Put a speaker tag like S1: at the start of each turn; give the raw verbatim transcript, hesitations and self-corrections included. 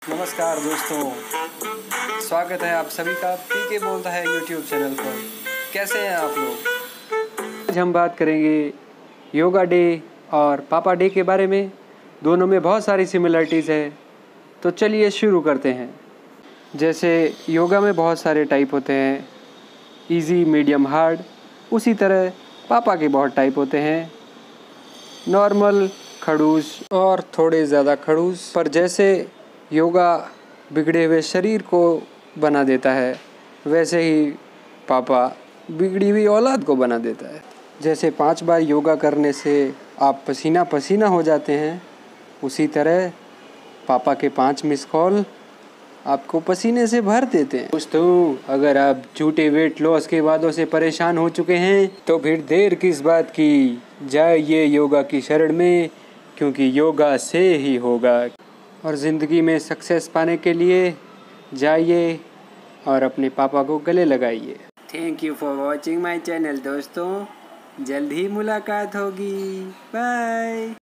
S1: नमस्कार दोस्तों, स्वागत है आप सभी का पीके बोलता है यूट्यूब चैनल पर। कैसे हैं आप लोग? आज हम बात करेंगे योगा डे और पापा डे के बारे में। दोनों में बहुत सारी सिमिलरिटीज़ है, तो चलिए शुरू करते हैं। जैसे योगा में बहुत सारे टाइप होते हैं, इजी, मीडियम, हार्ड। उसी तरह पापा के बहुत टाइप होते हैं, नॉर्मल, खड़ूस और थोड़े ज़्यादा खड़ूस। पर जैसे योगा बिगड़े हुए शरीर को बना देता है, वैसे ही पापा बिगड़ी हुई औलाद को बना देता है। जैसे पांच बार योगा करने से आप पसीना पसीना हो जाते हैं, उसी तरह पापा के पांच मिस कॉल आपको पसीने से भर देते हैं। दोस्तों, अगर आप झूठे वेट लॉस के वादों से परेशान हो चुके हैं तो फिर देर किस बात की, जाइए योगा की शरण में, क्योंकि योगा से ही होगा। और ज़िंदगी में सक्सेस पाने के लिए जाइए और अपने पापा को गले लगाइए। Thank you for watching my channel दोस्तों, जल्द ही मुलाकात होगी। बाय।